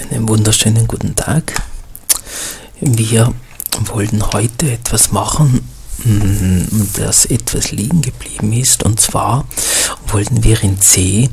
Einen wunderschönen guten Tag. Wir wollten heute etwas machen, das etwas liegen geblieben ist, und zwar wollten wir in C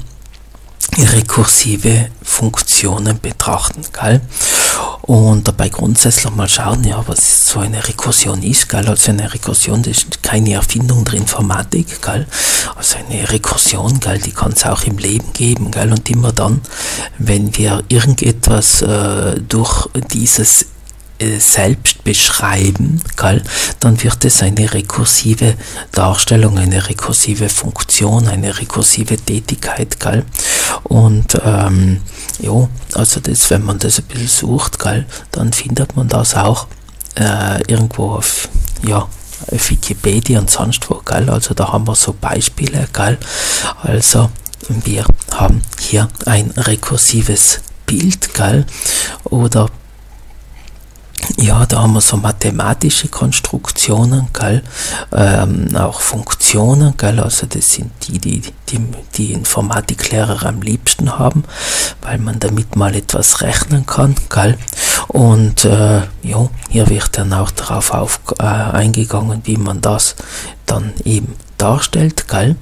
rekursive Funktionen betrachten, gell? Und dabei grundsätzlich mal schauen, ja, was so eine Rekursion ist, gell? Also eine Rekursion, das ist keine Erfindung der Informatik, gell? Also eine Rekursion, gell, die kann es auch im Leben geben, gell? Und immer dann, wenn wir irgendetwas durch dieses selbst beschreiben, gell, dann wird es eine rekursive Darstellung, eine rekursive Funktion, eine rekursive Tätigkeit, gell. Und ja, also das, wenn man das ein bisschen sucht, gell, dann findet man das auch irgendwo auf, ja, auf Wikipedia und sonst wo, gell. Also da haben wir so Beispiele, gell. Also wir haben hier ein rekursives Bild, gell, oder ja, da haben wir so mathematische Konstruktionen, gell, auch Funktionen, gell, also das sind die Informatiklehrer am liebsten haben, weil man damit mal etwas rechnen kann, gell, und ja, hier wird dann auch darauf eingegangen, wie man das dann eben darstellt, gell,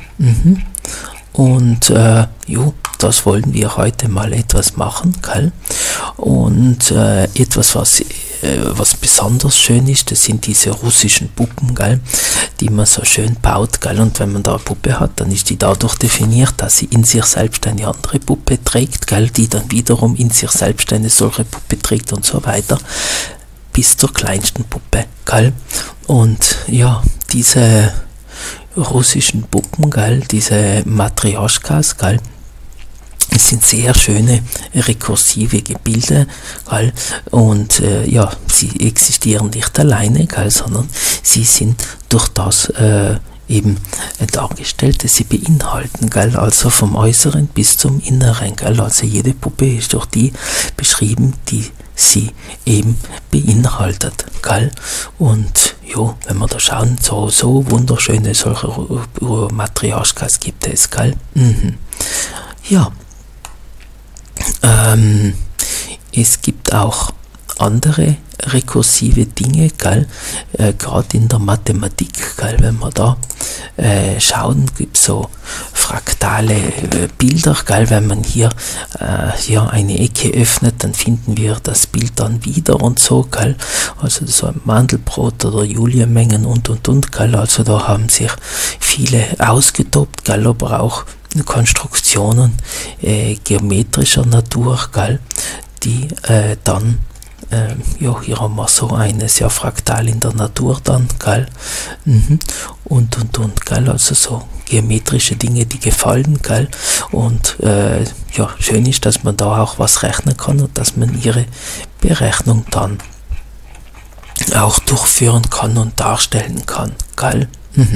und jo, das wollen wir heute mal etwas machen, gell, und etwas, was besonders schön ist, das sind diese russischen Puppen, gell, die man so schön baut, gell, und wenn man da eine Puppe hat, dann ist die dadurch definiert, dass sie in sich selbst eine andere Puppe trägt, gell, die dann wiederum in sich selbst eine solche Puppe trägt und so weiter, bis zur kleinsten Puppe, gell, und ja, diese russischen Puppen, gell, diese Matrjoschkas, gell, es sind sehr schöne rekursive Gebilde, gell, und ja, sie existieren nicht alleine, gell, sondern sie sind durch das eben dargestellt, dass sie beinhalten, gell, also vom Äußeren bis zum Inneren, gell, also jede Puppe ist durch die beschrieben, die sie eben beinhaltet, gell, und jo, wenn wir da schauen, so wunderschöne solche Matrjoschkas gibt es, gell, ja. Es gibt auch andere rekursive Dinge, gell, gerade in der Mathematik, gell, wenn wir da schauen, gibt es so fraktale Bilder, gell, wenn man hier eine Ecke öffnet, dann finden wir das Bild dann wieder und so, gell, also so ein Mandelbrot oder Julienmengen und, gell, also da haben sich viele ausgetobt, gell, aber auch Konstruktionen geometrischer Natur, gell, die dann ja, hier haben wir so eine sehr fraktal in der Natur dann, gell, und, gell, also so geometrische Dinge, die gefallen, gell, und ja, schön ist, dass man da auch was rechnen kann und dass man ihre Berechnung dann auch durchführen kann und darstellen kann, gell,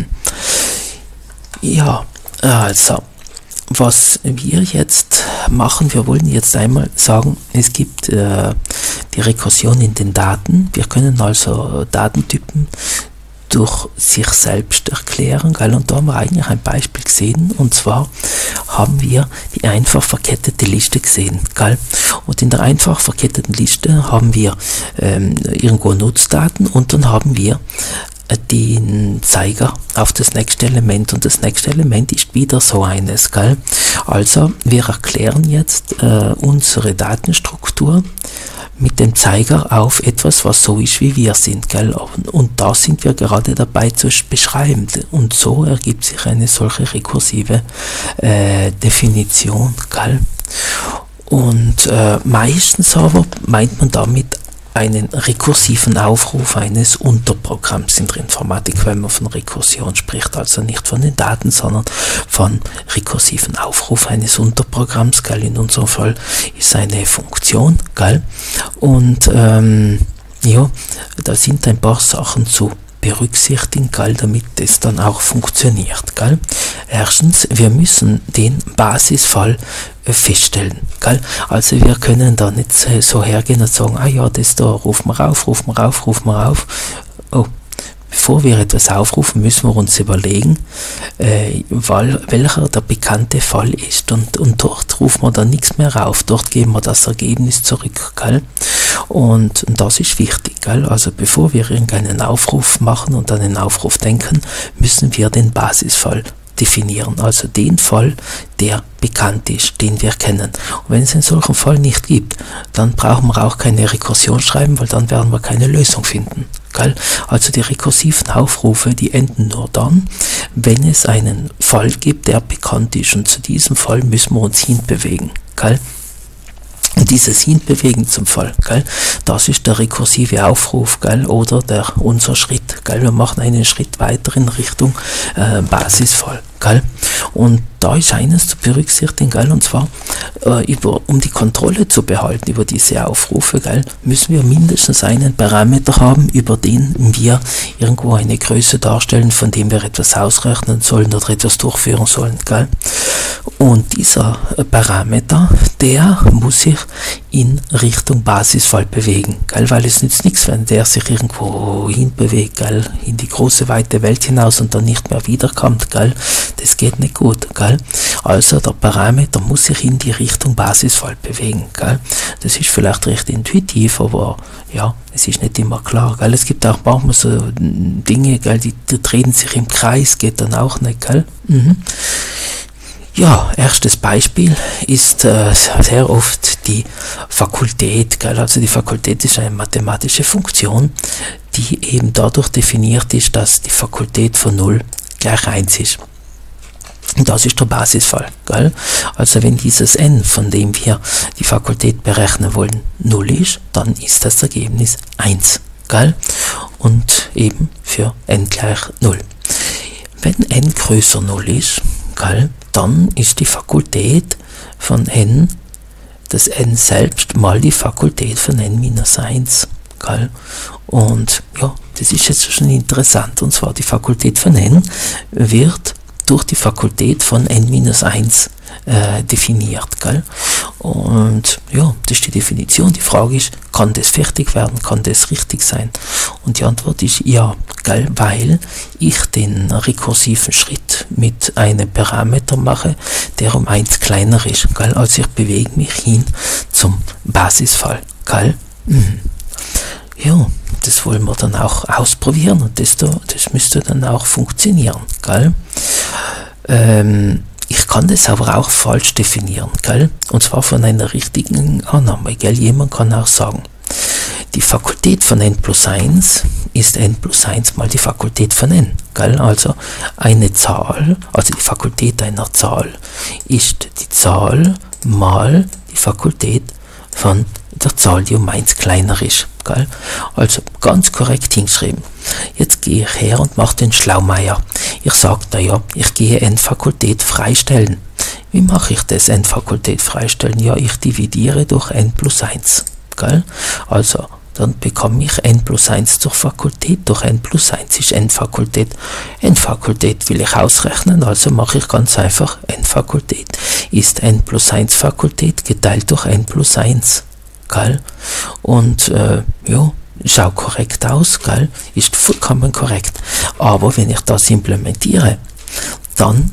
ja, also was wir jetzt machen, wir wollen jetzt einmal sagen, es gibt die Rekursion in den Daten. Wir können also Datentypen durch sich selbst erklären, gell? Und da haben wir eigentlich ein Beispiel gesehen, und zwar haben wir die einfach verkettete Liste gesehen, gell? Und in der einfach verketteten Liste haben wir irgendwo Nutzdaten, und dann haben wir den Zeiger auf das nächste Element, und das nächste Element ist wieder so eines, gell? Also wir erklären jetzt unsere Datenstruktur mit dem Zeiger auf etwas, was so ist, wie wir sind, gell? Und da sind wir gerade dabei zu beschreiben, und so ergibt sich eine solche rekursive Definition, gell? Und meistens aber meint man damit einen rekursiven Aufruf eines Unterprogramms in der Informatik, wenn man von Rekursion spricht, also nicht von den Daten, sondern von rekursiven Aufruf eines Unterprogramms, gell, in unserem Fall ist eine Funktion, gell, und ja, da sind ein paar Sachen zu berücksichtigen, gell, damit es dann auch funktioniert, gell. Erstens, wir müssen den Basisfall feststellen, gell. Also wir können da nicht so hergehen und sagen, ah ja, das da rufen wir auf, oh, bevor wir etwas aufrufen, müssen wir uns überlegen, welcher der bekannte Fall ist. Und dort rufen wir dann nichts mehr auf. Dort geben wir das Ergebnis zurück. Gell? Und das ist wichtig. Gell? Also bevor wir irgendeinen Aufruf machen und an den Aufruf denken, müssen wir den Basisfall definieren, also den Fall, der bekannt ist, den wir kennen. Und wenn es einen solchen Fall nicht gibt, dann brauchen wir auch keine Rekursion schreiben, weil dann werden wir keine Lösung finden. Gell? Also die rekursiven Aufrufe, die enden nur dann, wenn es einen Fall gibt, der bekannt ist. Und zu diesem Fall müssen wir uns hinbewegen. Gell? Und dieses Hinbewegen zum Fall, gell, das ist der rekursive Aufruf, gell, oder unser Schritt. Gell. Wir machen einen Schritt weiter in Richtung Basisfall. Gell. Und da ist eines zu berücksichtigen, gell, und zwar, um die Kontrolle zu behalten über diese Aufrufe, gell, müssen wir mindestens einen Parameter haben, über den wir irgendwo eine Größe darstellen, von dem wir etwas ausrechnen sollen oder etwas durchführen sollen. Gell. Und dieser Parameter, der muss sich in Richtung Basisfall bewegen, gell, weil es nützt nichts, wenn der sich irgendwo hinbewegt, gell, in die große weite Welt hinaus und dann nicht mehr wiederkommt, gell. Das geht nicht gut, gell. Also der Parameter muss sich in die Richtung Basisfall bewegen, gell. Das ist vielleicht recht intuitiv, aber ja, es ist nicht immer klar, gell. Es gibt auch manchmal so Dinge, gell, die drehen sich im Kreis, geht dann auch nicht, gell. Ja, erstes Beispiel ist sehr oft die Fakultät, gell? Also die Fakultät ist eine mathematische Funktion, die eben dadurch definiert ist, dass die Fakultät von 0 gleich 1 ist. Und das ist der Basisfall. Gell? Also wenn dieses n, von dem wir die Fakultät berechnen wollen, 0 ist, dann ist das Ergebnis 1. Gell? Und eben für n gleich 0. Wenn n größer 0 ist, gell, dann ist die Fakultät von n, das n selbst mal die Fakultät von n minus 1. Gell? Und ja, das ist jetzt schon interessant. Und zwar die Fakultät von n wird durch die Fakultät von n minus 1 definiert. Gell? Und ja, das ist die Definition. Die Frage ist, kann das fertig werden? Kann das richtig sein? Und die Antwort ist ja, gell? Weil ich den rekursiven Schritt mit einem Parameter mache, der um 1 kleiner ist. Gell? Also ich bewege mich hin zum Basisfall. Gell? Ja, das wollen wir dann auch ausprobieren und das müsste dann auch funktionieren. Gell? Ich kann das aber auch falsch definieren, gell? Und zwar von einer richtigen Annahme. Gell? Jemand kann auch sagen, die Fakultät von n plus 1 ist n plus 1 mal die Fakultät von n. Gell? Also eine Zahl, also die Fakultät einer Zahl ist die Zahl mal die Fakultät von der Zahl, die um 1 kleiner ist. Gell? Also ganz korrekt hingeschrieben. Jetzt gehe ich her und mache den Schlaumeier. Ich sage, naja, ich gehe n-Fakultät freistellen. Wie mache ich das, n-Fakultät freistellen? Ja, ich dividiere durch n plus 1. Gell? Also, dann bekomme ich n plus 1 zur Fakultät. Durch n plus 1 ist n-Fakultät. n-Fakultät will ich ausrechnen, also mache ich ganz einfach n-Fakultät. Ist n plus 1 Fakultät geteilt durch n plus 1. Gell? Und ja, schaut korrekt aus, gell? Ist vollkommen korrekt. Aber wenn ich das implementiere, dann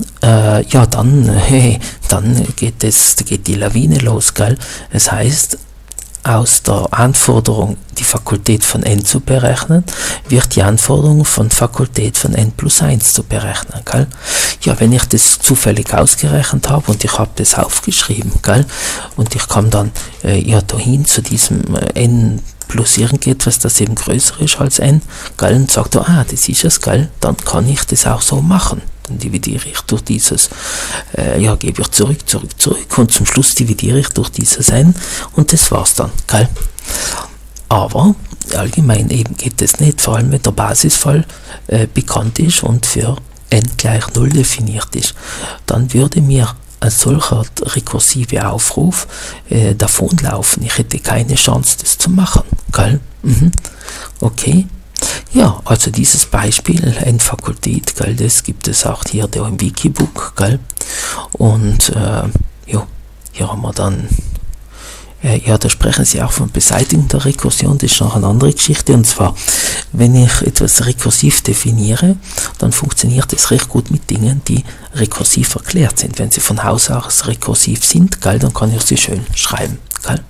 geht die Lawine los, gell? Das heißt, aus der Anforderung, die Fakultät von n zu berechnen, wird die Anforderung von Fakultät von n plus 1 zu berechnen. Gell? Ja, wenn ich das zufällig ausgerechnet habe und ich habe das aufgeschrieben, gell? Und ich komme dann dahin zu diesem n plus irgendetwas, das eben größer ist als n, gell? Und sagt, das ist es, gell? Dann kann ich das auch so machen. Dann dividiere ich durch dieses, gebe ich zurück und zum Schluss dividiere ich durch dieses n und das war's dann, gell? Aber allgemein eben geht es nicht, vor allem wenn der Basisfall bekannt ist und für n gleich 0 definiert ist. Dann würde mir ein solcher rekursive Aufruf davonlaufen. Ich hätte keine Chance, das zu machen, gell? Okay. Ja, also dieses Beispiel, n-Fakultät, gell, das gibt es auch hier da im Wikibook, gell, und hier haben wir dann Ja, da sprechen Sie auch von Beseitigung der Rekursion, das ist noch eine andere Geschichte, und zwar, wenn ich etwas rekursiv definiere, dann funktioniert es recht gut mit Dingen, die rekursiv erklärt sind. Wenn sie von Haus aus rekursiv sind, gell, dann kann ich sie schön schreiben. Gell.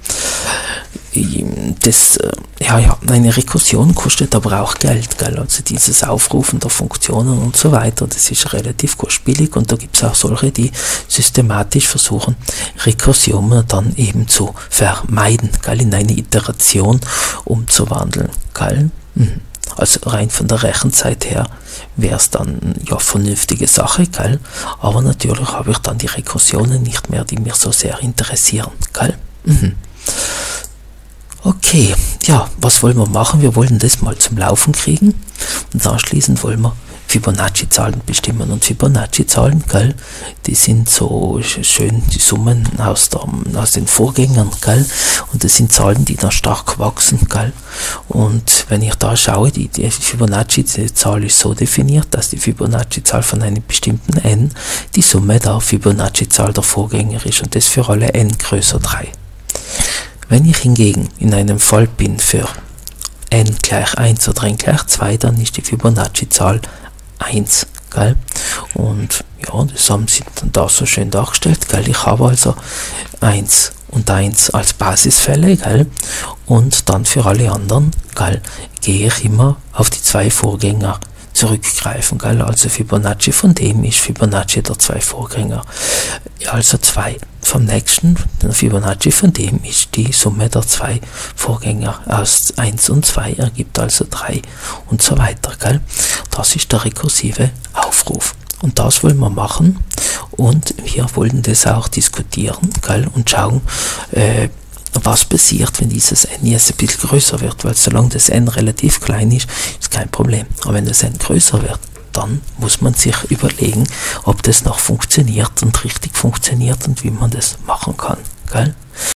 Eine Rekursion kostet aber auch Geld, gell? Also dieses Aufrufen der Funktionen und so weiter, das ist relativ kostspielig, und da gibt es auch solche, die systematisch versuchen, Rekursionen dann eben zu vermeiden, gell? In eine Iteration umzuwandeln. Gell? Also rein von der Rechenzeit her wäre es dann ja vernünftige Sache, gell? Aber natürlich habe ich dann die Rekursionen nicht mehr, die mich so sehr interessieren. Gell? Okay, ja, was wollen wir machen? Wir wollen das mal zum Laufen kriegen, und anschließend wollen wir Fibonacci-Zahlen bestimmen. Und Fibonacci-Zahlen, gell, die sind so schön die Summen aus den Vorgängern, gell, und das sind Zahlen, die dann stark wachsen, gell. Und wenn ich da schaue, die Fibonacci-Zahl ist so definiert, dass die Fibonacci-Zahl von einem bestimmten n die Summe der Fibonacci-Zahl der Vorgänger ist, und das für alle n größer 3. Wenn ich hingegen in einem Fall bin für n gleich 1 oder n gleich 2, dann ist die Fibonacci-Zahl 1, gell? Und ja, das haben sie dann da so schön dargestellt, gell? Ich habe also 1 und 1 als Basisfälle, gell? Und dann für alle anderen, gell, gehe ich immer auf die 2 Vorgänger zurückgreifen, gell? Also Fibonacci von dem ist Fibonacci der 2 Vorgänger, also 2. Vom nächsten, der Fibonacci von dem ist die Summe der 2 Vorgänger aus 1 und 2 ergibt also 3 und so weiter, gell? Das ist der rekursive Aufruf. Und das wollen wir machen, und wir wollen das auch diskutieren, gell? Und schauen, was passiert, wenn dieses n jetzt ein bisschen größer wird, weil solange das n relativ klein ist, ist kein Problem. Aber wenn das n größer wird, dann muss man sich überlegen, ob das noch funktioniert und richtig funktioniert und wie man das machen kann. Gell?